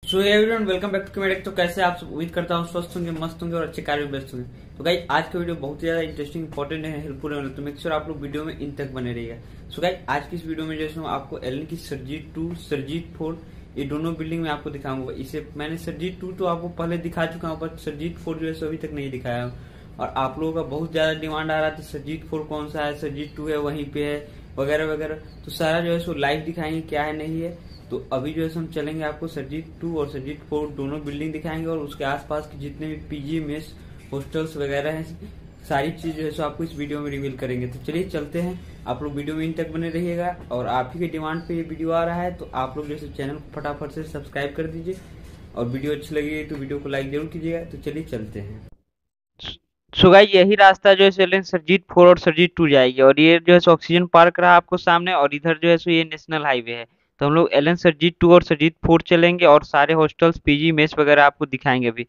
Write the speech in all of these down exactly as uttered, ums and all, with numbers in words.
So everyone welcome back to medic. तो कैसे आप सब, उम्मीद करता हूँ स्वस्थ होंगे, मस्त होंगे और अच्छे कार्य में व्यस्त होंगे। तो गाइस आज का वीडियो बहुत ही ज्यादा इंटरेस्टिंग, इंपॉर्टेंट है, हेल्पफुल है, तो मेक श्योर आप लोग वीडियो में इन तक बने रहिएगा। सो गाइस आज की इस वीडियो में जैसे आपको एलन की सरजीत टू सरजीत फोर ये दोनों बिल्डिंग में आपको दिखाऊंगा। इसे मैंने सरजीत टू तो आपको पहले दिखा चुका हूँ, पर सरजीत फोर जो है अभी तक नहीं दिखाया हूँ। और आप लोगों का बहुत ज्यादा डिमांड आ रहा था सरजीत फोर कौन सा है, सरजीत टू है वहीं पे है वगैरह वगैरह। तो सारा जो है सो लाइव दिखाएंगे क्या है नहीं है। तो अभी जो है हम चलेंगे, आपको सरजीत टू और सरजीत फोर दोनों बिल्डिंग दिखाएंगे और उसके आसपास के जितने भी पीजी मेस हॉस्टल्स वगैरह हैं सारी चीज जो है सो आपको इस वीडियो में रिवील करेंगे। तो चलिए चलते हैं, आप लोग वीडियो में इन तक बने रहिएगा। और आप ही के डिमांड पे ये वीडियो आ रहा है, तो आप लोग जैसे चैनल को फटाफट से सब्सक्राइब कर दीजिए और वीडियो अच्छी लगी तो वीडियो को लाइक जरूर कीजिएगा। तो चलिए चलते हैं। सो गाइस यही रास्ता जो है सो सरजीत फोर और सरजीत टू जाएगी, और ये जो है सो ऑक्सीजन पार्क रहा आपको सामने, और इधर जो है सो ये नेशनल हाईवे है। तो हम लोग एलन सरजीत टू और सरजीत फोर चलेंगे और सारे हॉस्टल्स पीजी मेस वगैरह आपको दिखाएंगे अभी।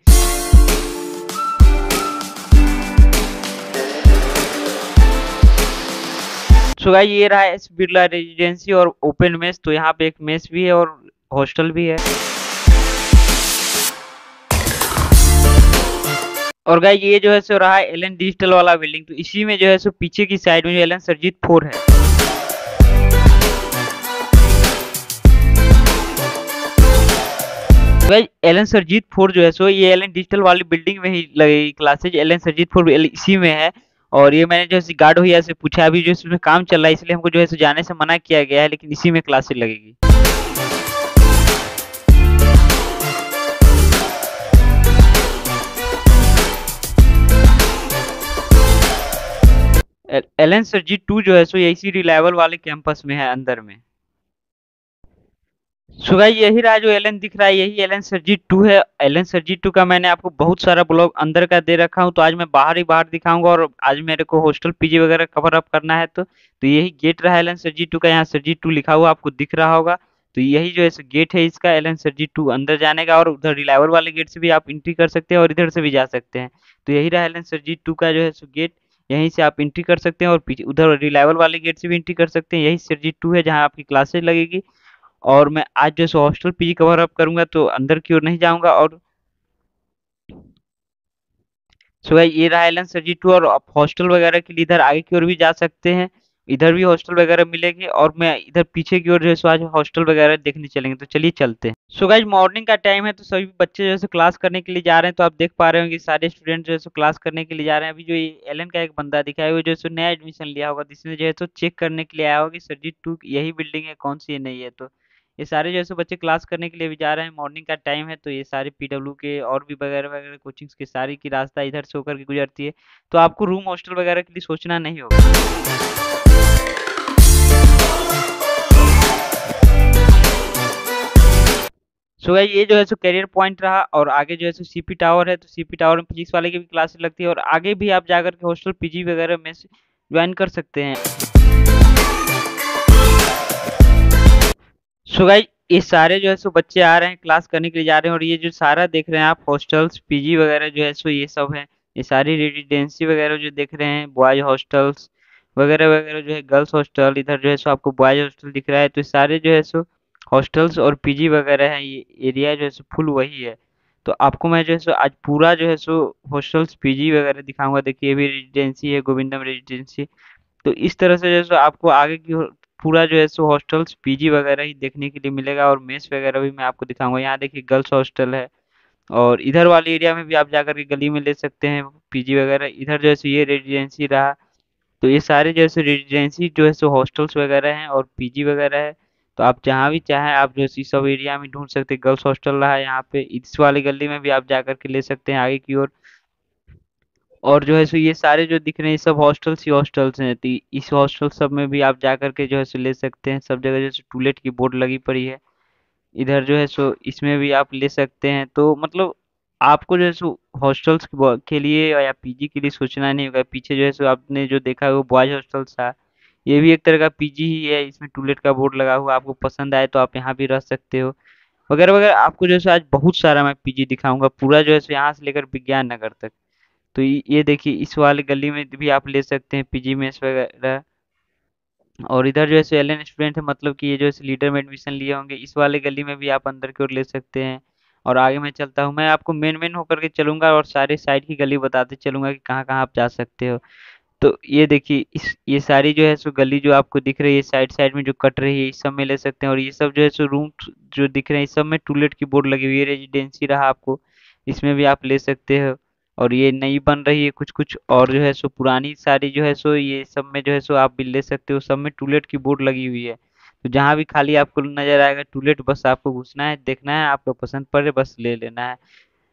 सो गाइस ये रहा एस बिरला रेजिडेंसी और ओपन मेस। तो यहाँ पे एक मेस भी है और हॉस्टल भी है। और गाइस ये जो है सो रहा है एलन डिजिटल वाला बिल्डिंग। तो इसी में जो है सो पीछे की साइड में जो एलन सरजीत फोर है। गाइस एलन सरजीत फोर जो है सो ये एलन डिजिटल वाली बिल्डिंग में ही लगेगी क्लासेज। एलन सरजीत फोर इसी में है। और ये मैंने जो है गार्ड भैया से पूछा, अभी जो इसमें काम चल रहा है इसलिए हमको जो है जाने से मना किया गया है, लेकिन इसी में क्लासेज लगेगी। एलन सरजीत टू जो है सो ये इसी रिलायबल वाले कैंपस में है अंदर में। सो गाइस यही रहा जो एलन दिख रहा है, यही एलन सरजीत टू है। एलन सरजीत टू का मैंने आपको बहुत सारा ब्लॉग अंदर का दे रखा हूँ, तो आज मैं बाहर ही बाहर दिखाऊंगा। और आज मेरे को हॉस्टल पीजी वगैरह कवर अप करना है, तो तो यही गेट रहा एलन सरजीत टू का। यहाँ सरजीत टू लिखा हुआ आपको दिख रहा होगा। तो यही जो है गेट है इसका एलन सरजीत टू अंदर जाने का। और उधर रिलायबल वाले गेट से भी आप एंट्री कर सकते हैं और इधर से भी जा सकते हैं। तो यही रहा एलन सरजीत टू का जो है गेट, यहीं से आप एंट्री कर सकते हैं और पीछे उधर रिलायबल वाले गेट से भी एंट्री कर सकते हैं। यही सरजीत टू है जहाँ आपकी क्लासेज लगेगी। और मैं आज जो है हॉस्टल पीजी कवर अप करूंगा, तो अंदर की ओर नहीं जाऊंगा। और सो गाइस ये रहा एलन सरजीत टू, और आप हॉस्टल वगैरह के लिए इधर आगे की ओर भी जा सकते हैं, इधर भी हॉस्टल वगैरह मिलेंगे। और मैं इधर पीछे की ओर जो है सो आज हॉस्टल वगैरह देखने चलेंगे। तो चलिए चलते हैं। सो गाइस मॉर्निंग का टाइम है, तो सभी बच्चे जो है क्लास करने के लिए जा रहे हैं। तो आप देख पा रहे होंगे सारे स्टूडेंट जो है क्लास करने के लिए जा रहे हैं। अभी जो एलन का एक बंदा दिखा है वो जो है नया एडमिशन लिया होगा, जिसने जो है तो चेक करने के लिए आया होगा कि सरजीत टू यही बिल्डिंग है, कौन सी है नहीं है। तो ये सारे जो है बच्चे क्लास करने के लिए भी जा रहे हैं। मॉर्निंग का टाइम है, तो ये सारे पीडब्ल्यू के और भी वगैरह वगैरह कोचिंग्स के सारी की रास्ता इधर से होकर के गुजरती है। तो आपको रूम हॉस्टल वगैरह के लिए सोचना नहीं होगा। सो गाइस ये जो है सो करियर पॉइंट रहा, और आगे जो है सो सीपी टावर है। तो सीपी टावर में फिजिक्स वाले की भी क्लासेस लगती है, और आगे भी आप जाकर के हॉस्टल पीजी वगैरह में ज्वाइन कर सकते हैं। सो गाइस ये सारे जो है सो बच्चे आ रहे हैं क्लास करने के लिए जा रहे हैं। और ये जो सारा देख रहे हैं आप हॉस्टल्स पीजी वगैरह जो है सो ये सब है। ये सारी रेजिडेंसी वगैरह जो देख रहे हैं, बॉयज हॉस्टल्स वगैरह वगैरह जो है, गर्ल्स हॉस्टल, इधर जो है सो आपको बॉयज हॉस्टल दिख रहा है। तो सारे जो है सो हॉस्टल्स और पीजी वगैरह है। ये एरिया जो है सो फुल वही है। तो आपको मैं जो है सो आज पूरा जो है सो हॉस्टल्स पीजी वगैरह दिखाऊंगा। देखिए ये भी रेजिडेंसी है, गोविंदम रेजिडेंसी। तो इस तरह से जो है सो आपको आगे की पूरा जो है सो हॉस्टल्स पीजी वगैरह ही देखने के लिए मिलेगा। और मेस वगैरह भी मैं आपको दिखाऊंगा। यहाँ देखिए गर्ल्स हॉस्टल है, और इधर वाले एरिया में भी आप जाकर के गली में ले सकते हैं पीजी वगैरह। इधर जो है सो ये रेजिडेंसी रहा। तो ये सारे जो है सो रेजिडेंसी जो है सो हॉस्टल्स वगैरह हैं और पीजी वगैरह है। तो आप जहाँ भी चाहें आप जो है इस सब एरिया में ढूंढ सकते हैं। गर्ल्स हॉस्टल रहा है यहाँ पे, इस वाली गली में भी आप जाकर के ले सकते हैं आगे की ओर। और जो है सो ये सारे जो दिख रहे हैं ये सब हॉस्टल्स ही हॉस्टल्स हैं। तो इस हॉस्टल सब में भी आप जाकर के जो है सो ले सकते हैं। सब जगह जैसे टूलेट की बोर्ड लगी पड़ी है, इधर जो है सो इसमें भी आप ले सकते हैं। तो मतलब आपको जो है सो हॉस्टल्स के लिए या पीजी के लिए सोचना नहीं होगा। पीछे जो है सो आपने जो देखा है वो बॉयज हॉस्टल्स था, ये भी एक तरह का पीजी ही है। इसमें टूलेट का बोर्ड लगा हुआ, आपको पसंद आए तो आप यहाँ भी रह सकते हो वगैरह वगैरह। आपको जो है सो आज बहुत सारा मैं पीजी दिखाऊंगा, पूरा जो है सो यहाँ से लेकर विज्ञान नगर तक। तो ये ये देखिए इस वाली गली में भी आप ले सकते हैं पीजी मेस वगैरह। और इधर जो है सो एल एन स्टूडेंट है, मतलब कि ये जो है लीडर में एडमिशन लिए होंगे, इस वाले गली में भी आप अंदर की ओर ले सकते हैं। और आगे मैं चलता हूँ। मैं आपको मेन मेन होकर के चलूंगा और सारे साइड की गली बताते चलूंगा कि कहाँ कहाँ आप जा सकते हो। तो ये देखिए, इस ये सारी जो है सो गली जो आपको दिख रही है साइड साइड में जो कट रही है, इस सब में ले सकते हैं। और ये सब जो है सो रूम जो दिख रहे हैं, इस सब में टूलेट की बोर्ड लगी हुई है। रेजिडेंसी रहा आपको, इसमें भी आप ले सकते हो। और ये नई बन रही है कुछ कुछ, और जो है सो पुरानी सारी जो है सो ये सब में जो है सो आप भी ले सकते हो। सब में टूलेट की बोर्ड लगी हुई है। तो जहाँ भी खाली आपको नजर आएगा टूलेट, बस आपको घुसना है, देखना है, आपको पसंद पड़े बस ले लेना है।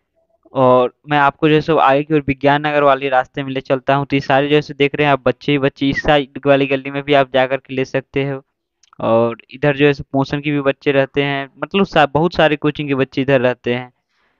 और मैं आपको जो है सो आगे की ओर विज्ञान नगर वाले रास्ते में ले चलता हूँ। तो ये सारे जो है सो देख रहे हैं आप, बच्चे ही बच्चे, इस साइड वाली गली में भी आप जाकर के ले सकते हो। और इधर जो है सो पोषण की भी बच्चे रहते हैं, मतलब सा, बहुत सारे कोचिंग के बच्चे इधर रहते हैं।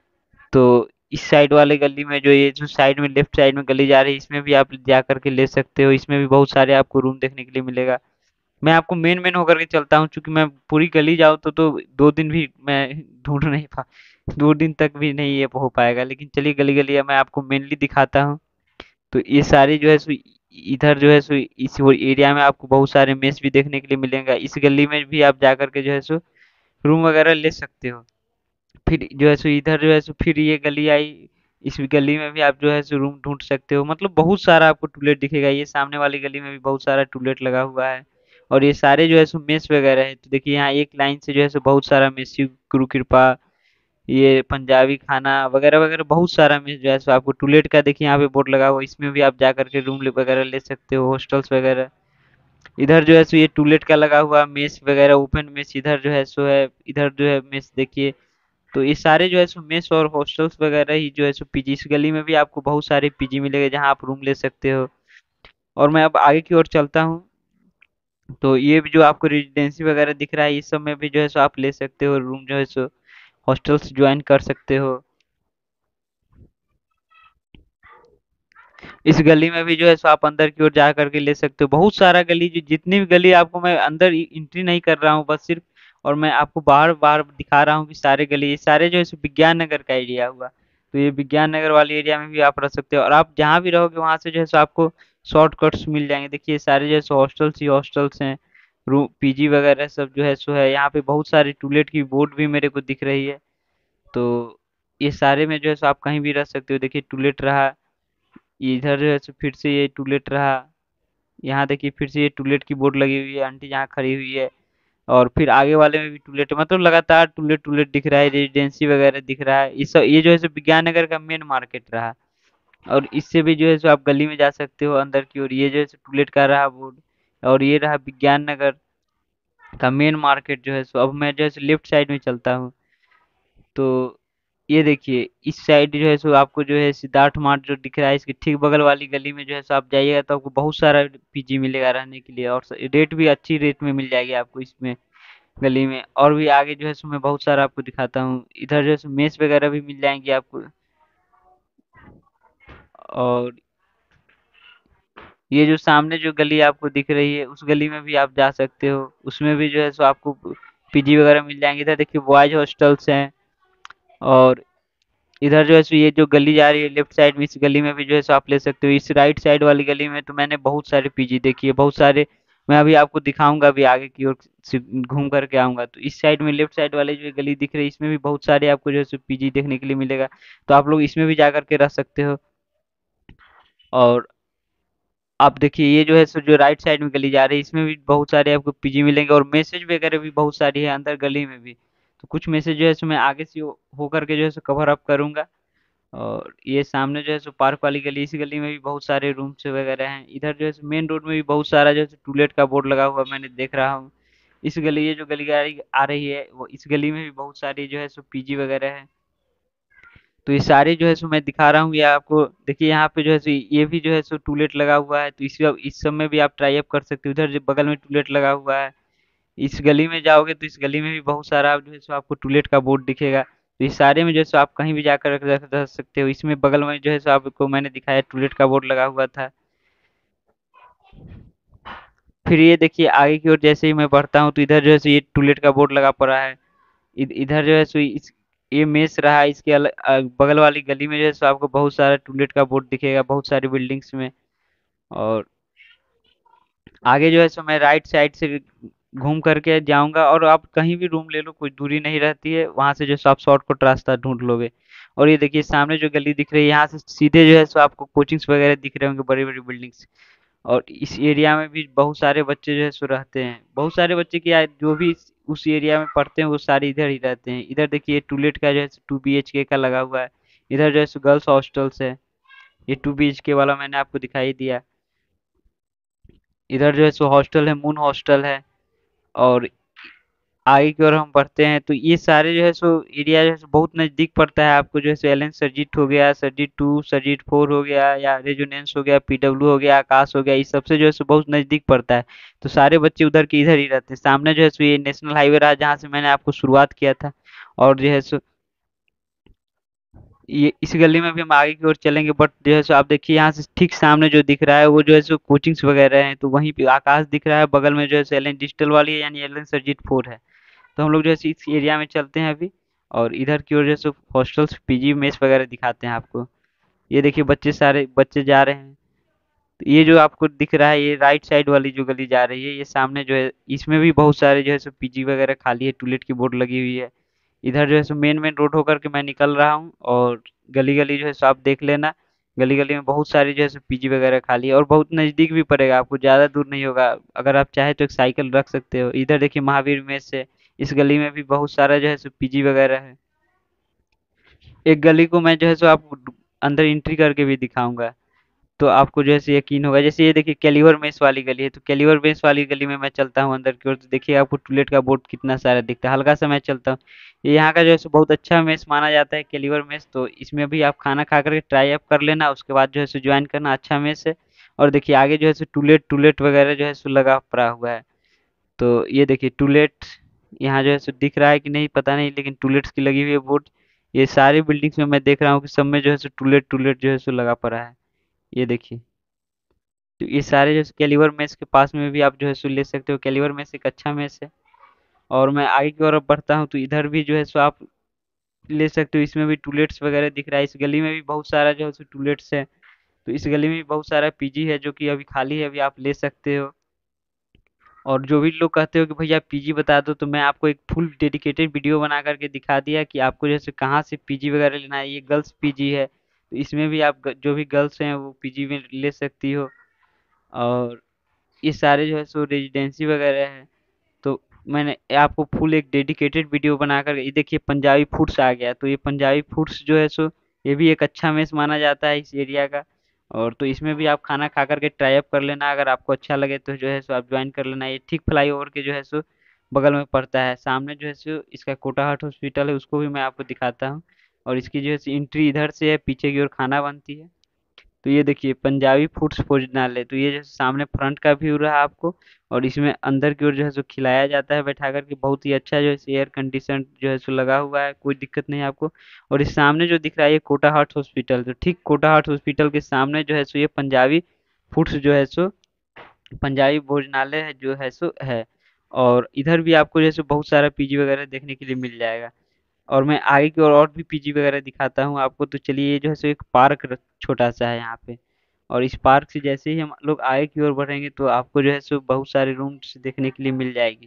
तो इस साइड वाले गली में, जो ये जो साइड में लेफ्ट साइड में गली जा रही है, इसमें भी आप जा करके ले सकते हो। इसमें भी बहुत सारे आपको रूम देखने के लिए मिलेगा। मैं आपको मेन मेन होकर के चलता हूँ, क्योंकि मैं पूरी गली जाऊँ तो तो दो दिन भी मैं ढूंढ नहीं पा दो दिन तक भी नहीं ये हो पाएगा। लेकिन चलिए गली गली मैं आपको मेनली दिखाता हूँ। तो ये सारी जो है सो इधर जो है सो इस एरिया में आपको बहुत सारे मेस भी देखने के लिए मिलेंगे। इस गली में भी आप जा करके जो है सो रूम वगैरह ले सकते हो। फिर जो है सो इधर जो है सो फिर ये गली आई, इस गली में भी आप जो है सो रूम ढूंढ सकते हो। मतलब बहुत सारा आपको टूलेट दिखेगा। ये सामने वाली गली में भी बहुत सारा टूलेट लगा हुआ है। और ये सारे जो है सो मेस वगैरह है। तो देखिए यहाँ एक लाइन से जो है सो बहुत सारा मेस, गुरु कृपा, ये पंजाबी खाना वगैरह वगैरह बहुत सारा मेस जो है सो आपको टूलेट का देखिए यहाँ पे बोर्ड लगा हुआ है। इसमें भी आप जा करके रूम वगैरह ले सकते हो, हॉस्टल्स वगैरह। इधर जो है सो ये टूलेट का लगा हुआ मेस वगैरह, ओपन मेस इधर जो है सो है। इधर जो है मेस देखिए। तो ये सारे जो है सो मेस और हॉस्टल्स वगैरह ही जो है सो पीजी, इस गली में भी आपको बहुत सारे पीजी मिलेंगे जहाँ आप रूम ले सकते हो। और मैं अब आगे की ओर चलता हूँ। तो ये भी जो आपको रेजिडेंसी वगैरह दिख रहा है, इस सब में भी जो है सो आप ले सकते हो रूम, जो है सो हॉस्टल्स ज्वाइन कर सकते हो। इस गली में भी जो है सो आप अंदर की ओर जा करके ले सकते हो। बहुत सारा गली, जो जितनी भी गली आपको, मैं अंदर एंट्री नहीं कर रहा हूँ बस सिर्फ, और मैं आपको बाहर बाहर दिखा रहा हूँ कि सारे गली, ये सारे जो है सो विज्ञान नगर का एरिया हुआ। तो ये विज्ञान नगर वाले एरिया में भी आप रह सकते हो। और आप जहाँ भी रहोगे वहां से जो है सो आपको शॉर्टकट्स मिल जाएंगे। देखिए सारे जो है सो हॉस्टल्स ही हॉस्टल्स हैं, रूम पीजी वगैरह सब जो है सो है। यहाँ पे बहुत सारे टूलेट की बोर्ड भी मेरे को दिख रही है। तो ये सारे में जो है सो आप कहीं भी रह सकते हो। देखिए टूलेट रहा, ये इधर जो है सो फिर से ये टूलेट रहा। यहाँ देखिए फिर से ये टूलेट की बोर्ड लगी हुई है, आंटी यहाँ खड़ी हुई है। और फिर आगे वाले में भी टूलेट, मतलब लगातार टूलेट टूलेट दिख रहा है, रेजिडेंसी वगैरह दिख रहा है। इस ये जो है सो विज्ञान नगर का मेन मार्केट रहा। और इससे भी जो है सो आप गली में जा सकते हो अंदर की ओर। ये जो है सो टूलेट का रहा बोर्ड। और ये रहा विज्ञान नगर का मेन मार्केट जो है सो। अब मैं जो है सो लेफ्ट साइड में चलता हूँ। तो ये देखिए इस साइड जो है सो आपको जो है सिद्धार्थ मार्ट जो दिख रहा है, इसके ठीक बगल वाली गली में जो है सो आप जाइएगा तो आपको बहुत सारा पीजी मिलेगा रहने के लिए। और रेट भी अच्छी रेट में मिल जाएगी आपको इसमें गली में। और भी आगे जो है सो मैं बहुत सारा आपको दिखाता हूँ। इधर जो है सो मेस वगैरह भी मिल जाएंगे आपको। और ये जो सामने जो गली आपको दिख रही है, उस गली में भी आप जा सकते हो। उसमें भी जो है सो आपको पीजी वगैरह मिल जाएंगे। इधर देखिए बॉयज हॉस्टल्स हैं। और इधर जो है सो ये जो गली जा रही है लेफ्ट साइड में, इस गली में भी जो है सो आप ले सकते हो। इस राइट साइड वाली गली में तो मैंने बहुत सारे पीजी देखी है, बहुत सारे। मैं अभी आपको दिखाऊंगा, अभी आगे की ओर से घूम करके आऊंगा। तो इस साइड में लेफ्ट साइड वाली जो गली दिख रही है, इसमें भी बहुत सारे आपको जो है सो पीजी देखने के लिए मिलेगा। तो आप लोग इसमें भी जा करके रह सकते हो। और आप देखिए ये जो है सो जो राइट साइड में गली जा रही है, इसमें भी बहुत सारे आपको पीजी मिलेंगे। और मैसेज वगैरह भी बहुत सारी है अंदर गली में भी। तो कुछ मैसेज जो है सो मैं आगे से हो हो करके जो है सो कवर अप करूंगा। और ये सामने जो है सो पार्क वाली गली, इस गली में भी बहुत सारे रूम्स वगैरह हैं। इधर जो है सो मेन रोड में भी बहुत सारा जो है सो टूलेट का बोर्ड लगा हुआ मैंने देख रहा हूँ। इस गली, ये जो गली आ रही आ रही है, वो इस गली में भी बहुत सारी जो है सो पीजी वगैरह है। तो ये सारे जो है सो मैं दिखा रहा हूँ ये आपको। देखिए यहाँ पे जो है सो ये भी जो है सो टूलेट लगा हुआ है। तो इस इस सब में भी आप ट्राई अप कर सकते हो। इधर जो बगल में टूलेट लगा हुआ है, इस गली में जाओगे तो इस गली में भी बहुत सारा जो है सो आपको टूलेट का बोर्ड दिखेगा। तो इस सारे में जो है सो आप कहीं भी जाकर रख रख रख सकते हो। इसमें बगल में जो है सो आपको मैंने दिखाया टूलेट का बोर्ड लगा हुआ था। फिर ये देखिए आगे की ओर जैसे ही मैं बढ़ता हूँ, तो इधर जो है सो ये टूलेट का बोर्ड लगा पड़ा है। इध- इधर जो है सो इस ये मेस रहा, इसके अल, अ, बगल वाली गली में जो है सो आपको बहुत सारा टूलेट का बोर्ड दिखेगा, बहुत सारी बिल्डिंग्स में। और आगे जो है सो मैं राइट साइड से घूम करके जाऊंगा, और आप कहीं भी रूम ले लो, कोई दूरी नहीं रहती है, वहां से जो सो आप शॉर्टकट रास्ता ढूंढ लोगे। और ये देखिए सामने जो गली दिख रही है, यहाँ से सीधे जो है सो आपको कोचिंग्स वगैरह दिख रहे होंगे, बड़ी बड़ी बिल्डिंग्स। और इस एरिया में भी बहुत सारे बच्चे जो है सो रहते हैं, बहुत सारे बच्चे क्या जो भी इस- उस एरिया में पढ़ते हैं वो सारे इधर ही रहते हैं। इधर देखिए टूलेट का जो है टू बी एच के का लगा हुआ है। इधर जो है सो गर्ल्स हॉस्टल्स है, ये टू बी एच के वाला मैंने आपको दिखाई दिया। इधर जो है सो हॉस्टल है, मून हॉस्टल है। और आगे की ओर हम बढ़ते हैं तो ये सारे जो है सो एरिया जो है सो बहुत नज़दीक पड़ता है आपको, जो है सो एल एन सरजीट हो गया, सरजीट टू, सरजीट फोर हो गया, या रेजोनेंस हो गया, पी डब्ल्यू हो गया, आकाश हो गया, इस सबसे जो है सो बहुत नज़दीक पड़ता है। तो सारे बच्चे उधर के इधर ही रहते हैं। सामने जो है सो ये नेशनल हाईवे रहा जहाँ से मैंने आपको शुरुआत किया था। और जो है सो ये इस गली में भी हम आगे की ओर चलेंगे, बट जो है सो आप देखिए यहाँ से ठीक सामने जो दिख रहा है वो जो है सो कोचिंग्स वगैरह हैं, तो वहीं पे आकाश दिख रहा है, बगल में जो है सो एल एन डिजिटल वाली है, यानी एल एन सरजीत फोर है। तो हम लोग जो है इस एरिया में चलते हैं अभी। और इधर की ओर जैसे हॉस्टल्स, पीजी, मेस वगैरह दिखाते हैं आपको। ये देखिए बच्चे, सारे बच्चे जा रहे हैं। तो ये जो आपको दिख रहा है, ये राइट साइड वाली जो गली जा रही है, ये सामने जो है इसमें भी बहुत सारे जो है सो पीजी वगैरह खाली है, टूलेट की बोर्ड लगी हुई है। इधर जो है सो मेन मेन रोड होकर के मैं निकल रहा हूँ, और गली गली जो है सो आप देख लेना। गली गली में बहुत सारी जो है सो पीजी वगैरह खाली है, और बहुत नज़दीक भी पड़ेगा आपको, ज़्यादा दूर नहीं होगा। अगर आप चाहे तो एक साइकिल रख सकते हो। इधर देखिए महावीर मेस है, इस गली में भी बहुत सारा जो है सो पीजी वगैरह है। एक गली को मैं जो है सो आपको अंदर एंट्री करके भी दिखाऊंगा, तो आपको जो है सो यकीन होगा। जैसे ये देखिए कैलिवर मेस वाली गली है, तो कैलिवर मेस वाली गली में मैं चलता हूँ अंदर की ओर, तो देखिए आपको टूलेट का बोर्ड कितना सारा दिखता है। हल्का सा मैं चलता हूँ, ये यहाँ का जो है सो बहुत अच्छा मेस माना जाता है कैलिवर मेस। तो इसमें भी आप खाना खा करके ट्राई अप कर लेना, उसके बाद जो है सो ज्वाइन करना, अच्छा मेस है। और देखिए आगे जो है सो टूलेट टूलेट वगैरह जो है सो लगा पड़ा हुआ है। तो ये देखिए टूलेट यहाँ जो है सो दिख रहा है कि नहीं पता नहीं, लेकिन टूलेट्स की लगी हुई है बोर्ड। ये सारी बिल्डिंग्स में मैं देख रहा हूँ कि सब में जो है सो टूलेट टूलेट जो है सो लगा पड़ा है। ये देखिए, तो ये सारे जो कैलिवर मेस के पास में भी आप जो है सो ले सकते हो। कैलिवर मेस एक अच्छा मेस है। और मैं आगे की ओर अब बढ़ता हूँ तो इधर भी जो है सो आप ले सकते हो, इसमें भी टूलेट्स वगैरह दिख रहा है। इस गली में भी बहुत सारा जो है सो टूलेट्स है। तो इस गली में भी बहुत सारा पीजी है जो कि अभी खाली है, अभी आप ले सकते हो। और जो भी लोग कहते हो कि भैया पीजी बता दो, तो मैं आपको एक फुल डेडिकेटेड वीडियो बना करके दिखा दिया कि आपको जैसे कहाँ से पीजी वगैरह लेना है। ये गर्ल्स पीजी है, तो इसमें भी आप ग- जो भी गर्ल्स हैं वो पीजी में ले सकती हो। और ये सारे जो है सो रेजिडेंसी वगैरह है। तो मैंने आपको फुल एक डेडिकेटेड वीडियो बनाकर, ये देखिए पंजाबी फूड्स आ गया, तो ये पंजाबी फूड्स जो है सो ये भी एक अच्छा मेस माना जाता है इस एरिया का। और तो इसमें भी आप खाना खा करके ट्राई अप कर लेना, अगर आपको अच्छा लगे तो जो है सो आप ज्वाइन कर लेना। ये ठीक फ्लाई ओवर के जो है सो बगल में पड़ता है। सामने जो है सो इसका कोटाहाट हॉस्पिटल है, उसको भी मैं आपको दिखाता हूँ। और इसकी जो है सो एंट्री इधर से है, पीछे की ओर खाना बनती है। तो ये देखिए पंजाबी फूड्स भोजनालय, तो ये जो सामने फ्रंट का व्यू रहा आपको। और इसमें अंदर की ओर जो है सो खिलाया जाता है बैठा करके, बहुत ही अच्छा जो है एयर कंडीशन जो है सो लगा हुआ है, कोई दिक्कत नहीं है आपको। और इस सामने जो दिख रहा है ये कोटा हार्ट हॉस्पिटल, तो ठीक कोटा हार्ट हॉस्पिटल के सामने जो है सो ये पंजाबी फूड्स जो है सो पंजाबी भोजनालय है जो है सो है। और इधर भी आपको जैसे बहुत सारा पीजी वगैरह देखने के लिए मिल जाएगा। और मैं आगे की ओर और भी पीजी वगैरह दिखाता हूँ आपको। तो चलिए, ये जो है सो एक पार्क र- छोटा सा है यहाँ पे। और इस पार्क से जैसे ही हम लोग आगे की ओर बढ़ेंगे तो आपको जो है सो बहुत सारे रूम्स देखने के लिए मिल जाएगी।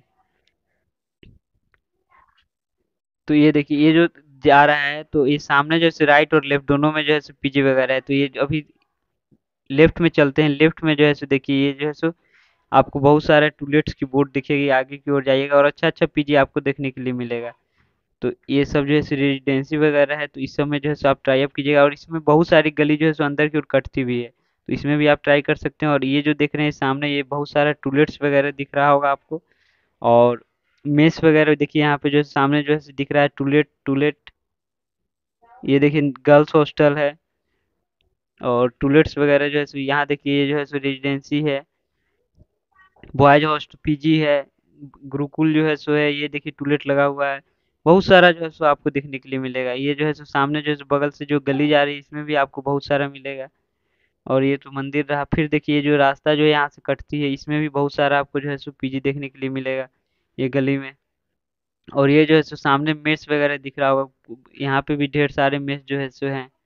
तो ये देखिए, ये जो जा रहा है तो ये सामने जो है राइट और लेफ्ट दोनों में जो है सो पीजी वगैरह है। तो ये जो अभी लेफ्ट में चलते हैं, लेफ्ट में जो है सो देखिए ये जो है सो आपको बहुत सारे टूलेट्स की बोर्ड दिखेगी। आगे की ओर जाइएगा और अच्छा अच्छा पीजी आपको देखने के लिए मिलेगा। तो ये सब जो है रेजिडेंसी वगैरह है, तो इस सब में जो है सो आप ट्राई अप कीजिएगा। और इसमें बहुत सारी गली जो है सो अंदर की ओर कटती हुई है, तो इसमें भी आप ट्राई कर सकते हैं। और ये जो देख रहे हैं सामने, ये बहुत सारा टूलेट्स वगैरह दिख रहा होगा आपको। और मेस वगैरह देखिए, यहाँ पे जो है सामने जो है दिख रहा है टूलेट टूलेट। ये देखिए गर्ल्स हॉस्टल है। और टूलेट्स वगैरह जो है सो यहाँ देखिए, ये जो है सो रेजिडेंसी है, बॉयज हॉस्टल पीजी है, गुरुकुल जो है सो है। ये देखिए टूलेट लगा हुआ है। बहुत सारा जो है सो आपको देखने के लिए मिलेगा। ये जो है सो सामने जो है सो बगल से जो गली जा रही है, इसमें भी आपको बहुत सारा मिलेगा। और ये तो मंदिर रहा, फिर देखिए ये जो रास्ता जो यहाँ से कटती है, इसमें भी बहुत सारा आपको जो है सो पीजी देखने के लिए मिलेगा, ये गली में। और ये जो है सो सामने मेस वगैरह दिख रहा होगा, यहाँ पे भी ढेर सारे मेस जो है सो हैं।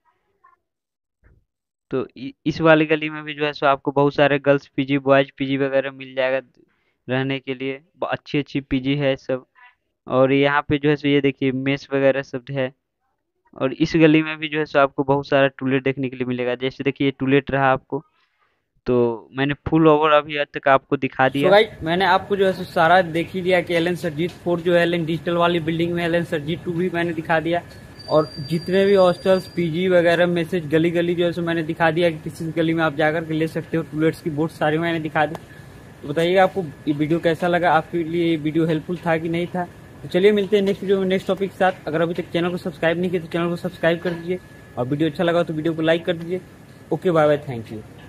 तो इ- इस वाली गली में भी जो है सो आपको बहुत सारे गर्ल्स पीजी, बॉयज पीजी वगैरह मिल जाएगा। रहने के लिए। ब- अच्छी अच्छी पीजी है सब। और यहाँ पे जो है सो ये देखिए मेस वगैरह सब है। और इस गली में भी जो है सो आपको बहुत सारा टूलेट देखने के लिए मिलेगा। जैसे देखिए ये टूलेट रहा आपको, तो मैंने फुल ओवर अभी अब तक आपको दिखा सो दिया। गाइस मैंने आपको जो है सो सारा देख ही दिया कि एल एन सरजीत फोर जो है एल एन डिजिटल वाली बिल्डिंग में, एल एन सरजीत टू भी मैंने दिखा दिया। और जितने भी हॉस्टल्स पीजी वगैरह मैसेज गली गली जो है सो मैंने दिखा दिया कि किस गली में आप जाकर के ले सकते हो। टूलेट्स की बोर्ड सारी मैंने दिखा दी। तो बताइएगा आपको ये वीडियो कैसा लगा, आपके लिए ये वीडियो हेल्पफुल था कि नहीं था। तो चलिए मिलते हैं नेक्स्ट वीडियो में नेक्स्ट टॉपिक के साथ। अगर अभी तक चैनल को सब्सक्राइब नहीं किया तो चैनल को सब्सक्राइब कर दीजिए, और वीडियो अच्छा लगा तो वीडियो को लाइक कर दीजिए। Okay bye bye, thank you.